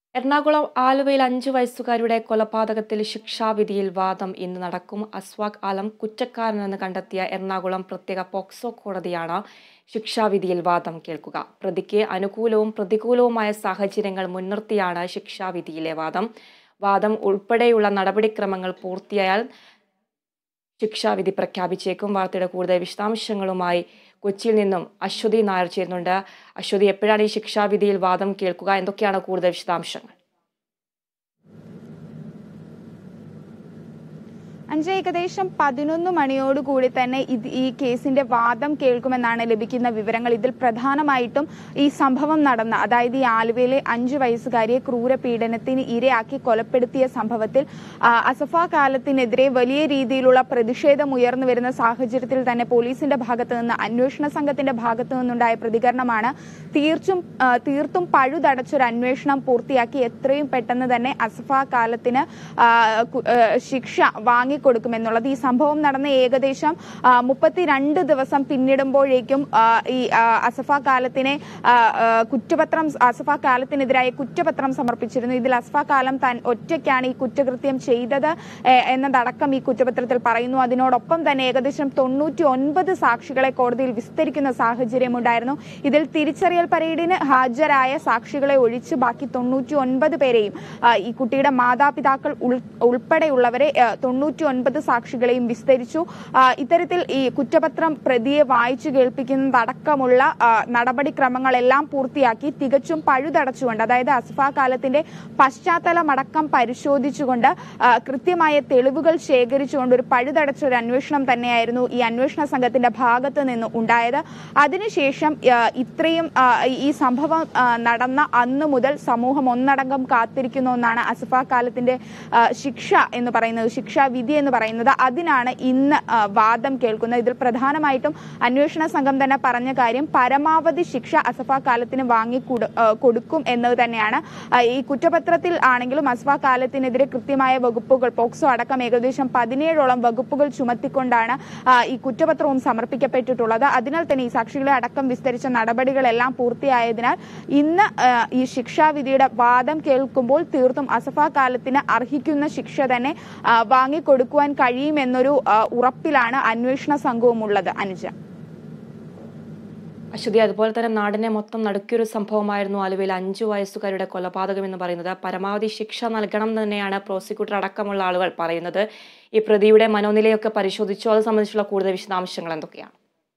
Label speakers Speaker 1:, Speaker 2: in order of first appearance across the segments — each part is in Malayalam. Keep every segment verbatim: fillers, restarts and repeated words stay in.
Speaker 1: എറണാകുളം ആലുവയിൽ അഞ്ചു വയസ്സുകാരുടെ കൊലപാതകത്തിൽ ശിക്ഷാവിധിയിൽ വാദം ഇന്ന് നടക്കും. അസ്വാഖ് ആലം കുറ്റക്കാരനെന്ന് കണ്ടെത്തിയ എറണാകുളം പ്രത്യേക പോക്സോ കോടതിയാണ് ശിക്ഷാവിധിയിൽ വാദം കേൾക്കുക. പ്രതിക്ക് അനുകൂലവും പ്രതികൂലവുമായ സാഹചര്യങ്ങൾ മുൻനിർത്തിയാണ് ശിക്ഷാവിധിയിലെ വാദം. വാദം ഉൾപ്പെടെയുള്ള നടപടിക്രമങ്ങൾ പൂർത്തിയായാൽ ശിക്ഷാവിധി പ്രഖ്യാപിച്ചേക്കും. വാർത്തയുടെ കൂടുതൽ വിശദാംശങ്ങളുമായി കൊച്ചിയിൽ നിന്നും അശ്വതി നായർ ചേരുന്നുണ്ട്. അശ്വതി, എപ്പോഴാണ് ഈ ശിക്ഷാവിധിയിൽ വാദം കേൾക്കുക? എന്തൊക്കെയാണ് കൂടുതൽ വിശദാംശങ്ങൾ?
Speaker 2: അഞ്ച് ഏകദേശം പതിനൊന്ന് മണിയോടുകൂടി തന്നെ ഇത് ഈ കേസിന്റെ വാദം കേൾക്കുമെന്നാണ് ലഭിക്കുന്ന വിവരങ്ങൾ. ഇതിൽ പ്രധാനമായിട്ടും ഈ സംഭവം നടന്ന, അതായത് ഈ ആലുവയിലെ അഞ്ചു വയസ്സുകാരിയെ ക്രൂരപീഡനത്തിന് ഇരയാക്കി കൊലപ്പെടുത്തിയ സംഭവത്തിൽ അസഫ കാലത്തിനെതിരെ വലിയ രീതിയിലുള്ള പ്രതിഷേധം ഉയർന്നു വരുന്ന സാഹചര്യത്തിൽ തന്നെ പോലീസിന്റെ ഭാഗത്തു നിന്ന്, അന്വേഷണ സംഘത്തിന്റെ ഭാഗത്തു നിന്നുണ്ടായ പ്രതികരണമാണ് തീർച്ചും തീർത്തും പഴുതടച്ചൊരു അന്വേഷണം പൂർത്തിയാക്കി എത്രയും പെട്ടെന്ന് തന്നെ അസഫ കാലത്തിന് ശിക്ഷ വാങ്ങി കൊടുക്കുമെന്നുള്ളത്. ഈ സംഭവം നടന്ന ഏകദേശം മുപ്പത്തിരണ്ട് ദിവസം പിന്നിടുമ്പോഴേക്കും ഈ അസഫ കാലത്തിനെ കുറ്റപത്രം അസഫ കാലത്തിനെതിരായ കുറ്റപത്രം സമർപ്പിച്ചിരുന്നു. ഇതിൽ അസഫ കാലം താൻ ഒറ്റയ്ക്കാണ് ഈ കുറ്റകൃത്യം ചെയ്തത് എന്നതടക്കം ഈ കുറ്റപത്രത്തിൽ പറയുന്നു. അതിനോടൊപ്പം തന്നെ ഏകദേശം തൊണ്ണൂറ്റി ഒൻപത് സാക്ഷികളെ കോടതിയിൽ വിസ്തരിക്കുന്ന സാഹചര്യമുണ്ടായിരുന്നു. ഇതിൽ തിരിച്ചറിയൽ പരേഡിന് ഹാജരായ സാക്ഷികളെ ഒഴിച്ച് ബാക്കി തൊണ്ണൂറ്റി ഒൻപത് പേരെയും ഈ കുട്ടിയുടെ മാതാപിതാക്കൾ ഉൾപ്പെടെയുള്ളവരെ തൊണ്ണൂറ്റി ഒൻപത് സാക്ഷികളെയും വിസ്തരിച്ചു. ഇത്തരത്തിൽ ഈ കുറ്റപത്രം പ്രതിയെ വായിച്ചു കേൾപ്പിക്കുന്നതടക്കമുള്ള നടപടിക്രമങ്ങളെല്ലാം പൂർത്തിയാക്കി തികച്ചും പഴുതടച്ചുകൊണ്ട്, അതായത് അസഫ കാലത്തിന്റെ പശ്ചാത്തലമടക്കം പരിശോധിച്ചുകൊണ്ട് കൃത്യമായ തെളിവുകൾ ശേഖരിച്ചുകൊണ്ട് ഒരു പഴുതടച്ച ഒരു അന്വേഷണം തന്നെയായിരുന്നു ഈ അന്വേഷണ സംഘത്തിന്റെ ഭാഗത്ത് നിന്ന് ഉണ്ടായത്. അതിനുശേഷം ഇത്രയും ഈ സംഭവം നടന്ന അന്നു മുതൽ സമൂഹം ഒന്നടങ്കം കാത്തിരിക്കുന്ന ഒന്നാണ് അസഫ കാലത്തിന്റെ ശിക്ഷ എന്ന് പറയുന്നത്, ശിക്ഷാവിധി എന്ന് പറയുന്നത്. അതിനാണ് ഇന്ന് വാദം കേൾക്കുന്നത്. ഇതിൽ പ്രധാനമായിട്ടും അന്വേഷണ സംഘം തന്നെ പറഞ്ഞ കാര്യം പരമാവധി ശിക്ഷ അസഫ കാലത്തിന് വാങ്ങി കൊടുക്കും എന്നത് തന്നെയാണ്. ഈ കുറ്റപത്രത്തിൽ ആണെങ്കിലും അസഫ കാലത്തിനെതിരെ കൃത്യമായ വകുപ്പുകൾ, പോക്സോ അടക്കം ഏകദേശം പതിനേഴോളം വകുപ്പുകൾ ചുമത്തിക്കൊണ്ടാണ് ഈ കുറ്റപത്രവും സമർപ്പിക്കപ്പെട്ടിട്ടുള്ളത്. അതിനാൽ തന്നെ ഈ സാക്ഷികളെ അടക്കം വിസ്തരിച്ച നടപടികളെല്ലാം പൂർത്തിയായതിനാൽ ഇന്ന് ഈ ശിക്ഷാവിധിയുടെ വാദം കേൾക്കുമ്പോൾ തീർത്തും അസഫ കാലത്തിന് അർഹിക്കുന്ന ശിക്ഷ തന്നെ വാങ്ങിക്കൊടുക്കുവാൻ കഴിയുമെന്നൊരു ഉറപ്പിലാണ് അന്വേഷണ സംഘവും ഉള്ളത്. അനുജ,
Speaker 1: അശ്വതി, അതുപോലെ തന്നെ നാടിനെ മൊത്തം നടുക്കിയൊരു സംഭവമായിരുന്നു ആലുവയിൽ അഞ്ചു വയസ്സുകാരുടെ കൊലപാതകം എന്ന് പറയുന്നത്. പരമാവധി ശിക്ഷ നൽകണം എന്ന് തന്നെയാണ് പ്രോസിക്യൂട്ടർ അടക്കമുള്ള ആളുകൾ പറയുന്നത്. ഈ പ്രതിയുടെ മനോനിലയൊക്കെ പരിശോധിച്ചു. അത് സംബന്ധിച്ചുള്ള കൂടുതൽ വിശദാംശങ്ങൾ എന്തൊക്കെയാണ്?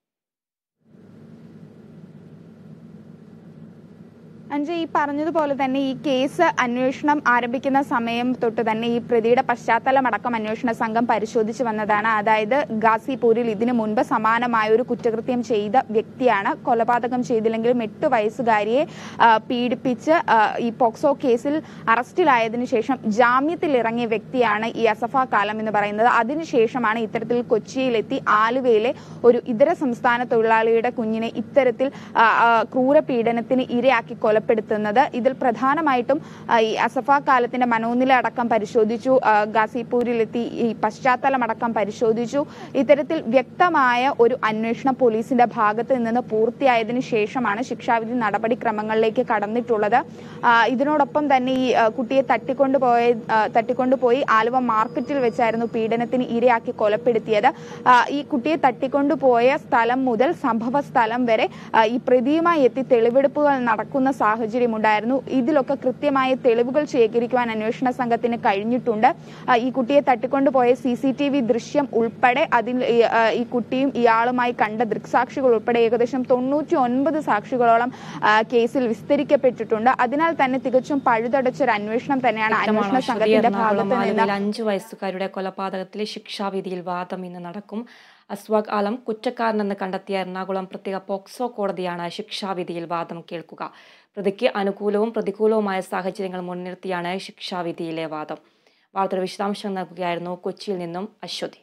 Speaker 2: അഞ്ച്, ഈ പറഞ്ഞതുപോലെ തന്നെ ഈ കേസ് അന്വേഷണം ആരംഭിക്കുന്ന സമയം തൊട്ട് തന്നെ ഈ പ്രതിയുടെ പശ്ചാത്തലമടക്കം അന്വേഷണ സംഘം പരിശോധിച്ചു വന്നതാണ്. അതായത് ഗാസിപൂരിൽ ഇതിനു മുൻപ് സമാനമായ ഒരു കുറ്റകൃത്യം ചെയ്ത വ്യക്തിയാണ്. കൊലപാതകം ചെയ്തില്ലെങ്കിലും എട്ട് വയസ്സുകാരിയെ പീഡിപ്പിച്ച് ഈ പോക്സോ കേസിൽ അറസ്റ്റിലായതിനു ശേഷം ജാമ്യത്തിൽ ഇറങ്ങിയ വ്യക്തിയാണ് ഈ അസഫ കാലം എന്ന് പറയുന്നത്. അതിനുശേഷമാണ് ഇത്തരത്തിൽ കൊച്ചിയിലെത്തി ആലുവയിലെ ഒരു ഇതര സംസ്ഥാന തൊഴിലാളിയുടെ കുഞ്ഞിനെ ഇത്തരത്തിൽ ക്രൂരപീഡനത്തിന് ഇരയാക്കി കൊല പ്പെടുത്തുന്നത്. ഇതിൽ പ്രധാനമായിട്ടും ഈ അസഫ കാലത്തിന്റെ മനോനില അടക്കം പരിശോധിച്ചു, ഗാസിപൂരിലെത്തി ഈ പശ്ചാത്തലമടക്കം പരിശോധിച്ചു. ഇത്തരത്തിൽ വ്യക്തമായ ഒരു അന്വേഷണം പോലീസിന്റെ ഭാഗത്ത് നിന്ന് പൂർത്തിയായതിനു ശേഷമാണ് ശിക്ഷാവിധി നടപടിക്രമങ്ങളിലേക്ക് കടന്നിട്ടുള്ളത്. ഇതിനോടൊപ്പം തന്നെ ഈ കുട്ടിയെ തട്ടിക്കൊണ്ടുപോയ തട്ടിക്കൊണ്ടുപോയി ആലുവ മാർക്കറ്റിൽ വെച്ചായിരുന്നു പീഡനത്തിന് ഇരയാക്കി കൊലപ്പെടുത്തിയത്. ഈ കുട്ടിയെ തട്ടിക്കൊണ്ടുപോയ സ്ഥലം മുതൽ സംഭവ സ്ഥലം വരെ ഈ പ്രതിയുമായി എത്തി തെളിവെടുപ്പുകൾ നടക്കുന്ന സാഹചര്യമുണ്ടായിരുന്നു. ഇതിലൊക്കെ കൃത്യമായ തെളിവുകൾ ശേഖരിക്കുവാൻ അന്വേഷണ സംഘത്തിന് കഴിഞ്ഞിട്ടുണ്ട്. ഈ കുട്ടിയെ തട്ടിക്കൊണ്ടുപോയ സി സി ടി വി ദൃശ്യം ഉൾപ്പെടെ അതിൽ ഈ കുട്ടിയും ഇയാളുമായി കണ്ട ദൃക്സാക്ഷികൾ ഉൾപ്പെടെ ഏകദേശം തൊണ്ണൂറ്റി ഒൻപത് സാക്ഷികളോളം കേസിൽ വിസ്തരിക്കപ്പെട്ടിട്ടുണ്ട്. അതിനാൽ തന്നെ തികച്ചും പഴുതടച്ചൊരു അന്വേഷണം തന്നെയാണ് അന്വേഷണ സംഘത്തിന്റെ ഭാഗത്ത് നിന്ന്.
Speaker 1: അഞ്ചു വയസ്സുകാരുടെ കൊലപാതകത്തിലെ ശിക്ഷാവിധിയിൽ വാദം ഇന്ന് നടക്കും. അസ്വാഖ് ആലം കുറ്റക്കാരനെന്ന് കണ്ടെത്തിയ എറണാകുളം പ്രത്യേക പോക്സോ കോടതിയാണ് ശിക്ഷാവിധിയിൽ വാദം കേൾക്കുക. പ്രതിക്ക് അനുകൂലവും പ്രതികൂലവുമായ സാഹചര്യങ്ങൾ മുൻനിർത്തിയാണ് ശിക്ഷാവിധിയിലെ വാദം. വാർത്തയുടെ വിശദാംശങ്ങൾ നൽകുകയായിരുന്നു കൊച്ചിയിൽ നിന്നും അശ്വതി.